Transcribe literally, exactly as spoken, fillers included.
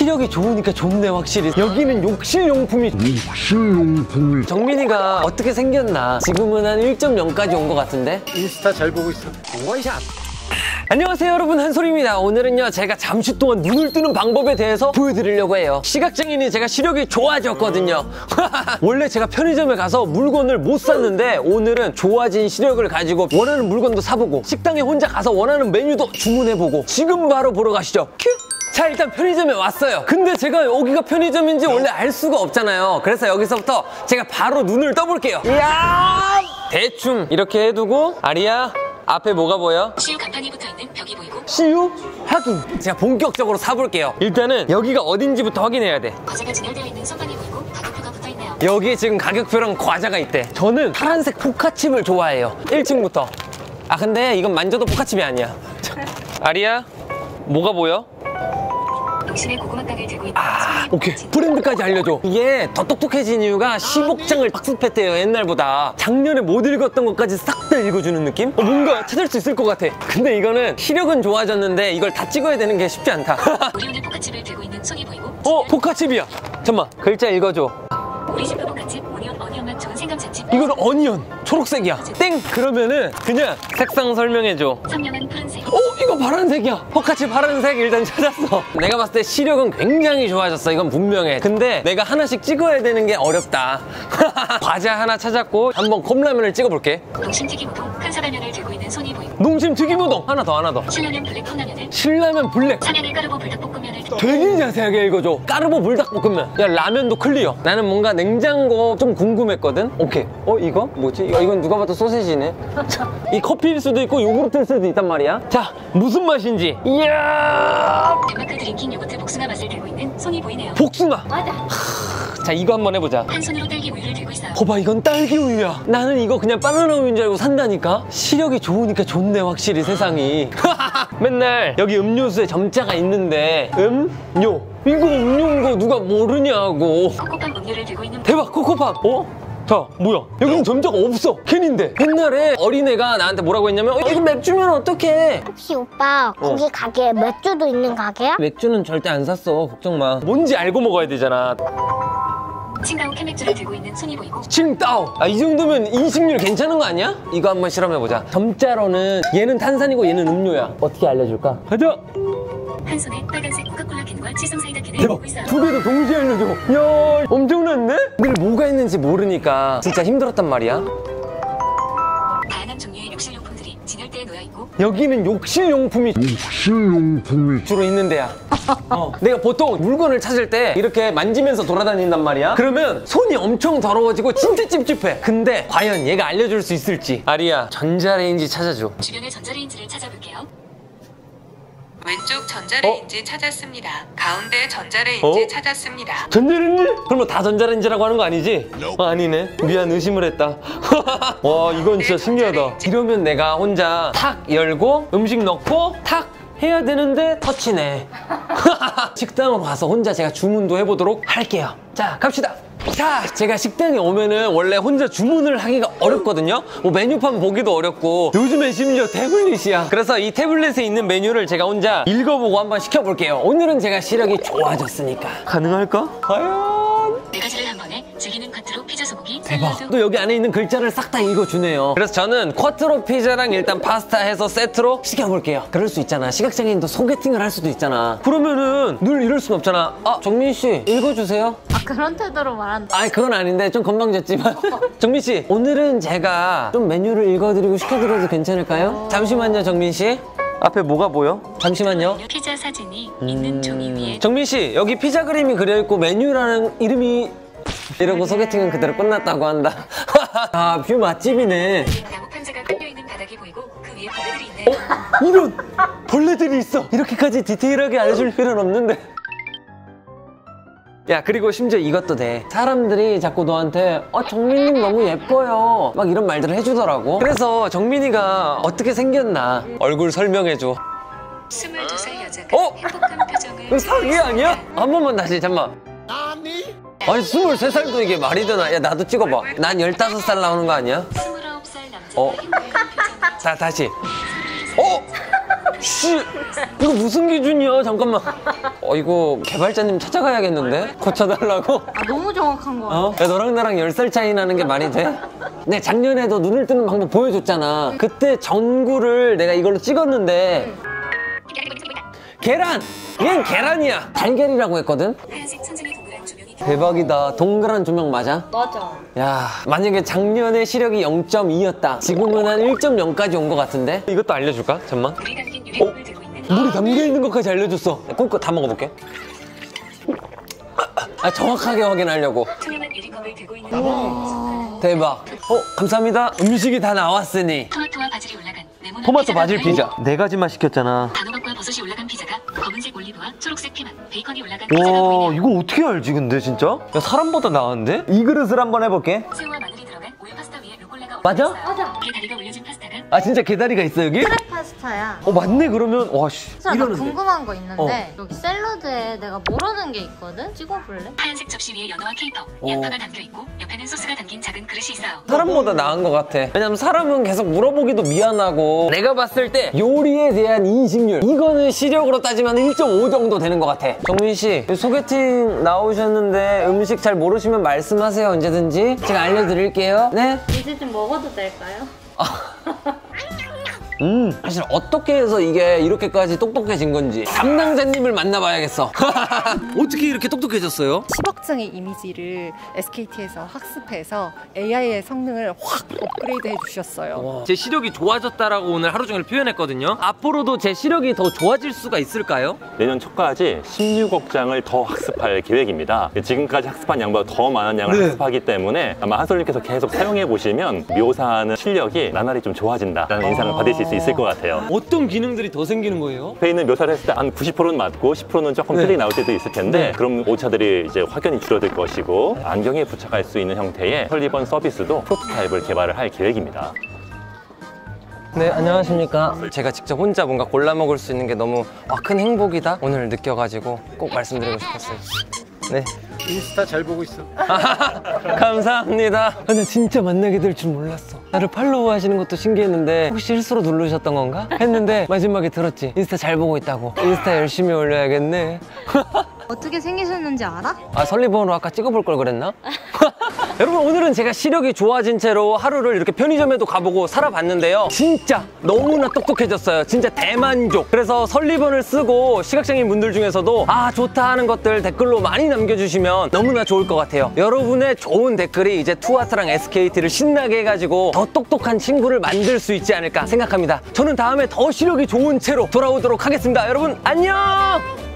시력이 좋으니까 좋네. 확실히 여기는 욕실용품이 욕실용품이 정민이가 어떻게 생겼나. 지금은 한 일 점 영까지 온 것 같은데. 인스타 잘 보고 있어. 원샷. 안녕하세요 여러분, 한솔입니다. 오늘은요 제가 잠시 동안 눈을 뜨는 방법에 대해서 보여드리려고 해요. 시각장애인이 제가 시력이 좋아졌거든요. 원래 제가 편의점에 가서 물건을 못 샀는데 오늘은 좋아진 시력을 가지고 원하는 물건도 사보고 식당에 혼자 가서 원하는 메뉴도 주문해보고 지금 바로 보러 가시죠. 큐! 자, 일단 편의점에 왔어요. 근데 제가 여기가 편의점인지 원래 알 수가 없잖아요. 그래서 여기서부터 제가 바로 눈을 떠볼게요. 이야! 대충 이렇게 해두고, 아리야 앞에 뭐가 보여? 씨유 간판이 붙어있는 벽이 보이고, 씨유? 확인! 제가 본격적으로 사볼게요. 일단은 여기가 어딘지부터 확인해야 돼. 과자가 진열되어 있는 선반이 보이고 가격표가 붙어있네요. 여기 지금 가격표랑 과자가 있대. 저는 파란색 포카칩을 좋아해요. 일 층부터. 아 근데 이건 만져도 포카칩이 아니야. 아리야 뭐가 보여? 농심의 고구마 빵을 들고 있는 아, 오케이. 브랜드까지 알려줘. 이게 더 똑똑해진 이유가 십억 장을 박스패트예요, 옛날보다. 작년에 못 읽었던 것까지 싹 다 읽어주는 느낌? 어, 뭔가 찾을 수 있을 것 같아. 근데 이거는 시력은 좋아졌는데 이걸 다 찍어야 되는 게 쉽지 않다. 오리오늘 포카칩을 들고 있는 손이 보이고, 어? 포카칩이야. 잠깐만, 글자 읽어줘. 우리 슈퍼 포카칩, 오니언, 어니언 맛 좋은 생강차칩. 이거는 어니언, 초록색이야. 땡! 그러면은 그냥 색상 설명해줘. 선명한 푸른색. 어? 이거 파란색이야. 포카칩 파란색 일단 찾았어. 내가 봤을 때 시력은 굉장히 좋아졌어. 이건 분명해. 근데 내가 하나씩 찍어야 되는 게 어렵다. 과자 하나 찾았고 한번 컵라면을 찍어볼게. 농심 튀김우동, 큰 사발면을 들고 있는 손이 보이고, 농심 튀김우동 하나 더 하나 더. 신라면 블랙 컵라면을, 신라면 블랙. 삼양의 까르보 불닭볶음면을. 되게 자세하게 읽어줘. 까르보 불닭볶음면. 야, 라면도 클리어. 나는 뭔가 냉장고 좀 궁금했거든. 오케이. 어 이거 뭐지? 이거, 이건 누가 봐도 소세지네. 이 커피일 수도 있고 요구르트일 수도 있단 말이야. 자, 무슨 맛인지. 이야! 덴마크 드링킹 요거트 복숭아 맛을 들고 있는 손이 보이네요. 복숭아. 맞아. 자, 이거 한번 해보자. 한 손으로 딸기 우유를 들고 있어요. 봐봐, 이건 딸기 우유야. 나는 이거 그냥 바나나 우유인 줄 알고 산다니까. 시력이 좋으니까 좋네, 확실히 세상이. 맨날 여기 음료수에 점자가 있는데 음료, 이거 음료인 거 누가 모르냐고. 코코팜 음료를 들고 있는. 대박, 코코팜. 어? 자, 뭐야? 여기는 점자가 없어. 캔인데. 옛날에 어린애가 나한테 뭐라고 했냐면, 어, 이거 맥주면 어떡해? 혹시 오빠 거기 가게에 맥주도 있는 가게야? 맥주는 절대 안 샀어. 걱정 마. 뭔지 알고 먹어야 되잖아. 칭다오 캔맥주를 들고 있는 손이 보이고, 칭따오. 아, 이 정도면 인식률 괜찮은 거 아니야? 이거 한번 실험해보자. 점자로는 얘는 탄산이고 얘는 음료야. 어떻게 알려줄까? 가자. 한 손에 빨간색 코카콜라 캔과 칠성 사이다 캔을 대박. 들고 있어요. 두 개도 동시에 알려줘. 야, 엄청난데? 늘 뭐가 있는지 모르니까 진짜 힘들었단 말이야. 다양한 종류의 욕실용품들이 진열대에 놓여있고, 여기는 욕실용품이 욕실용품이 주로 있는 데야. 어. 내가 보통 물건을 찾을 때 이렇게 만지면서 돌아다닌단 말이야. 그러면 손이 엄청 더러워지고 진짜 찝찝해. 근데 과연 얘가 알려줄 수 있을지. 아리야, 전자레인지 찾아줘. 주변의 전자레인지를 찾아볼게요. 왼쪽 전자레인지 어? 찾았습니다. 가운데 전자레인지 어? 찾았습니다. 전자레인지? 그럼 다 전자레인지라고 하는 거 아니지? 어, 아니네. 미안, 의심을 했다. 와, 이건 진짜 신기하다. 이러면 내가 혼자 탁 열고 음식 넣고 탁 해야 되는데 터치네. 식당으로 가서 혼자 제가 주문도 해보도록 할게요. 자, 갑시다. 자, 제가 식당에 오면은 원래 혼자 주문을 하기가 어렵거든요. 뭐 메뉴판 보기도 어렵고 요즘엔 심지어 태블릿이야. 그래서 이 태블릿에 있는 메뉴를 제가 혼자 읽어보고 한번 시켜볼게요. 오늘은 제가 시력이 좋아졌으니까 가능할까? 과연? 네 가지를 한 번에 즐기는 쿼트로 피자 소고기, 대박. 샐러드. 또 여기 안에 있는 글자를 싹 다 읽어주네요. 그래서 저는 쿼트로 피자랑 일단 파스타 해서 세트로 시켜볼게요. 그럴 수 있잖아. 시각장애인도 소개팅을 할 수도 있잖아. 그러면은 늘 이럴 순 없잖아. 아, 정민 씨 읽어주세요. 아 그런 태도로 말한다. 아니, 그건 아닌데 좀 건방졌지만. 정민 씨, 오늘은 제가 좀 메뉴를 읽어드리고 시켜드려도 괜찮을까요? 잠시만요, 정민 씨. 앞에 뭐가 보여? 잠시만요. 피자 사진이 있는 종이 위에. 정민 씨, 여기 피자 그림이 그려있고 메뉴라는 이름이 이러고 소개팅은 그대로 끝났다고 한다. 아, 뷰 맛집이네. 나무 판자가 깔려있는 바닥이 보이고 그 위에 벌레들이 있네요. 어? 이런 벌레들이 있어. 이렇게까지 디테일하게 알려줄 필요는 없는데. 야, 그리고 심지어 이것도 돼. 사람들이 자꾸 너한테 어, 정민님 너무 예뻐요 막 이런 말들을 해주더라고. 그래서 정민이가 어떻게 생겼나 얼굴 설명해줘. 스물두 살 여자가 어? 행복한 표정을. 이거 사기 아니야? 한 번만 다시. 잠깐만. 아니, 스물세 살도 이게 말이 되나? 야, 나도 찍어봐. 난 열다섯 살 나오는 거 아니야? 스물아홉 살 남자가 어? 행복한 표정을. 자, 다시. 어? 씨, 이거 무슨 기준이야? 잠깐만. 어, 이거 개발자님 찾아가야겠는데? 고쳐달라고? 아, 너무 정확한 거. 어? 야, 너랑 나랑 열 살 차이 나는 게 말이 돼? 네, 작년에도 눈을 뜨는 방법 보여줬잖아. 그때 전구를 내가 이걸로 찍었는데 계란! 얘는 계란이야. 달걀이라고 했거든? 하얀색 천장에 동그란 조명이 대박이다. 동그란 조명 맞아? 맞아. 야, 만약에 작년에 시력이 영 점 이였다. 지금은 한 일 점 영까지 온 것 같은데? 이것도 알려줄까? 잠깐만. 물이 담긴 유리컵을 들고 있는 물이 담겨있는 것까지 알려줬어. 꿀꺽 다 먹어볼게. 아, 정확하게 확인하려고. 투명한 유리컵을 들고 있는 오. 대박. 어, 감사합니다. 음식이 다 나왔으니. 토마토와 바질이 올라간 네모난 토마토 피자가 바질 하얀 피자. 네 가지만 시켰잖아. 단호박과 버섯이 올라간 피자가 검은색 올리브와 초록색 피망, 베이컨이 올라간 피자가 와, 보이네요. 이거 어떻게 알지 근데 진짜? 야, 사람보다 나은데? 이 그릇을 한번 해볼게. 새우와 마늘이 들어간 오일 파스타 위에 루꼴라가 맞아? 올라가 있어요. 맞아. 이게 다리가 올려진 파스타가 아, 진짜 게다리가 있어 여기? 크랩 파스타야. 어, 맞네. 그러면 와, 씨. 진짜 나 이러는데. 궁금한 거 있는데 어. 여기 샐러드에 내가 모르는 게 있거든? 찍어볼래? 하얀색 접시 위에 연어와 케이퍼, 양파가 담겨 있고 옆에는 소스가 담긴 작은 그릇이 있어요. 사람보다 나은 것 같아. 왜냐면 사람은 계속 물어보기도 미안하고. 내가 봤을 때 요리에 대한 인식률, 이거는 시력으로 따지면 일 점 오 정도 되는 것 같아. 정민 씨, 소개팅 나오셨는데 음식 잘 모르시면 말씀하세요. 언제든지 제가 알려드릴게요. 네? 이제 좀 먹어도 될까요? 음, 사실 어떻게 해서 이게 이렇게까지 똑똑해진 건지 담당자님을 만나봐야겠어. 어떻게 이렇게 똑똑해졌어요? 십억장의 이미지를 에스케이티에서 학습해서 에이아이의 성능을 확 업그레이드 해주셨어요. 제 시력이 좋아졌다라고 오늘 하루 종일 표현했거든요. 앞으로도 제 시력이 더 좋아질 수가 있을까요? 내년 초까지 십육억 장을 더 학습할 계획입니다. 지금까지 학습한 양보다 더 많은 양을 네. 학습하기 때문에 아마 한솔님께서 계속 사용해 보시면 묘사하는 실력이 나날이 좀 좋아진다라는 인상을 받으실 수 있을 것 같아요. 어떤 기능들이 더 생기는 거예요? 앞에 있는 묘사를 했을 때 한 구십 퍼센트는 맞고 십 퍼센트는 조금 네. 틀리게 나올 때도 있을 텐데 네. 그럼 오차들이 이제 확연히 줄어들 것이고 안경에 부착할 수 있는 형태의 설리번 서비스도 프로토타입을 개발을 할 계획입니다. 네, 안녕하십니까. 제가 직접 혼자 뭔가 골라 먹을 수 있는 게 너무 아, 큰 행복이다 오늘 느껴가지고 꼭 말씀드리고 싶었어요. 네. 인스타 잘 보고 있어. 감사합니다. 근데 진짜 만나게 될 줄 몰랐어. 나를 팔로우 하시는 것도 신기했는데 혹시 실수로 누르셨던 건가? 했는데 마지막에 들었지. 인스타 잘 보고 있다고. 인스타 열심히 올려야겠네. 어떻게 생기셨는지 알아? 아, 설리번호로 아까 찍어볼 걸 그랬나? 여러분, 오늘은 제가 시력이 좋아진 채로 하루를 이렇게 편의점에도 가보고 살아봤는데요. 진짜 너무나 똑똑해졌어요. 진짜 대만족. 그래서 설리번을 쓰고 시각장애인 분들 중에서도 아, 좋다 하는 것들 댓글로 많이 남겨주시면 너무나 좋을 것 같아요. 여러분의 좋은 댓글이 이제 투아트랑 에스케이티를 신나게 해가지고 더 똑똑한 친구를 만들 수 있지 않을까 생각합니다. 저는 다음에 더 시력이 좋은 채로 돌아오도록 하겠습니다. 여러분, 안녕!